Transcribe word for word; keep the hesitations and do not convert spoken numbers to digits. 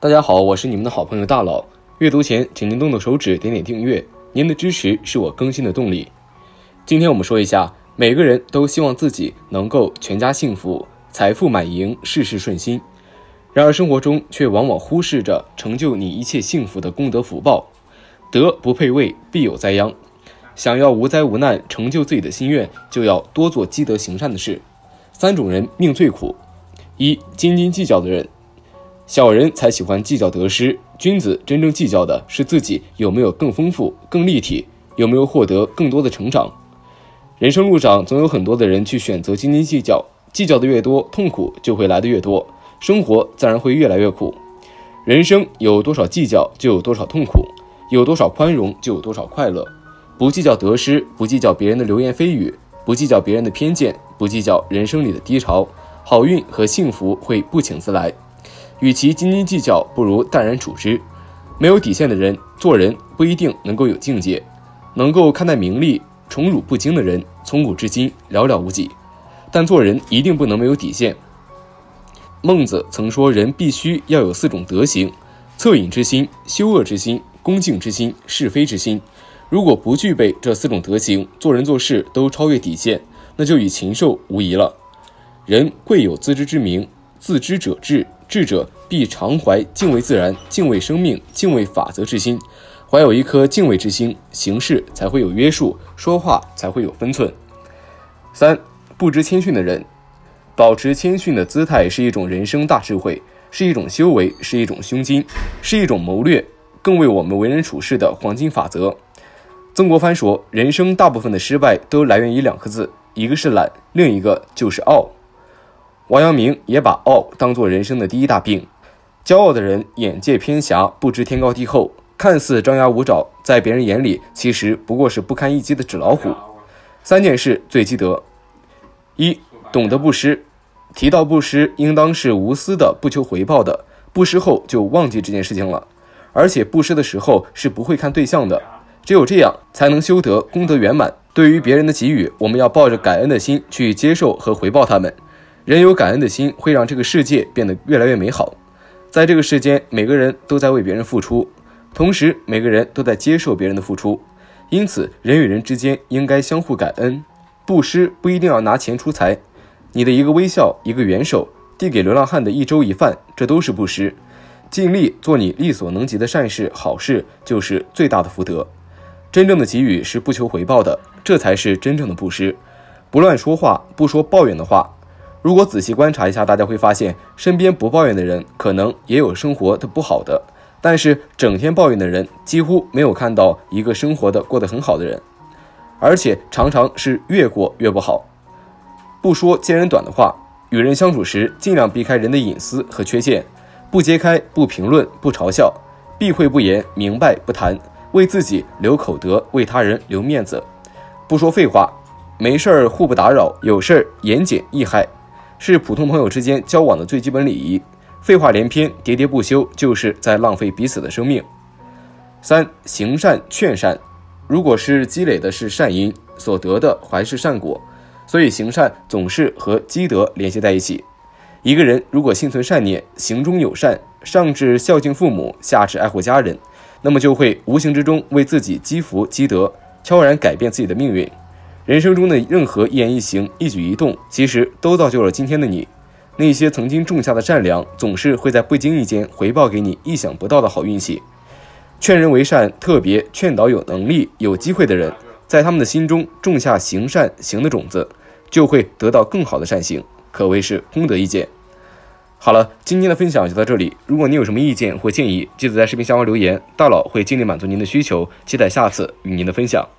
大家好，我是你们的好朋友大佬。阅读前，请您动动手指点点订阅，您的支持是我更新的动力。今天我们说一下，每个人都希望自己能够全家幸福，财富满盈，事事顺心。然而生活中却往往忽视着成就你一切幸福的功德福报。德不配位，必有灾殃。想要无灾无难，成就自己的心愿，就要多做积德行善的事。三种人命最苦：一、斤斤计较的人。小人才喜欢计较得失，君子真正计较的是自己有没有更丰富、更立体，有没有获得更多的成长。人生路上总有很多的人去选择斤斤计较，计较的越多，痛苦就会来得越多，生活自然会越来越苦。人生有多少计较，就有多少痛苦；有多少宽容，就有多少快乐。不计较得失，不计较别人的流言蜚语，不计较别人的偏见，不计较人生里的低潮，好运和幸福会不请自来。与其斤斤计较，不如淡然处之。没有底线的人做人不一定能够有境界，能够看待名利、宠辱不惊的人，从古至今寥寥无几。但做人一定不能没有底线。孟子曾说，人必须要有四种德行：恻隐之心、羞恶之心、恭敬之心、是非之心。如果不具备这四种德行，做人做事都超越底线，那就与禽兽无疑了。人贵有自知之明，自知者智，智者必常怀敬畏自然、敬畏生命、敬畏法则之心。怀有一颗敬畏之心，行事才会有约束，说话才会有分寸。三、不知谦逊的人。保持谦逊的姿态是一种人生大智慧，是一种修为，是一种胸襟，是一种谋略，更为我们为人处事的黄金法则。曾国藩说，人生大部分的失败都来源于两个字，一个是懒，另一个就是傲。王阳明也把傲当作人生的第一大病。骄傲的人眼界偏狭，不知天高地厚，看似张牙舞爪，在别人眼里其实不过是不堪一击的纸老虎。三件事最积德：一、懂得布施。提到布施，应当是无私的，不求回报的，布施后就忘记这件事情了。而且布施的时候是不会看对象的，只有这样才能修得功德圆满。对于别人的给予，我们要抱着感恩的心去接受和回报他们。人有感恩的心，会让这个世界变得越来越美好。在这个世间，每个人都在为别人付出，同时每个人都在接受别人的付出，因此人与人之间应该相互感恩。布施不一定要拿钱出财，你的一个微笑，一个援手，递给流浪汉的一粥一饭，这都是布施。尽力做你力所能及的善事好事，就是最大的福德。真正的给予是不求回报的，这才是真正的布施。不乱说话，不说抱怨的话。如果仔细观察一下，大家会发现身边不抱怨的人可能也有生活的不好的，但是整天抱怨的人几乎没有看到一个生活的过得很好的人，而且常常是越过越不好。不说揭人短的话，与人相处时尽量避开人的隐私和缺陷，不揭开，不评论，不嘲笑，避讳不言，明白不谈，为自己留口德，为他人留面子。不说废话，没事儿互不打扰，有事儿言简意赅，是普通朋友之间交往的最基本礼仪。废话连篇，喋喋不休，就是在浪费彼此的生命。三、行善劝善。如果是积累的是善因，所得的还是善果，所以行善总是和积德联系在一起。一个人如果心存善念，行中有善，上至孝敬父母，下至爱护家人，那么就会无形之中为自己积福积德，悄然改变自己的命运。人生中的任何一言一行、一举一动，其实都造就了今天的你。那些曾经种下的善良，总是会在不经意间回报给你意想不到的好运气。劝人为善，特别劝导有能力、有机会的人，在他们的心中种下行善行的种子，就会得到更好的善行，可谓是功德一件。好了，今天的分享就到这里。如果你有什么意见或建议，记得在视频下方留言，大佬会尽力满足您的需求。期待下次与您的分享。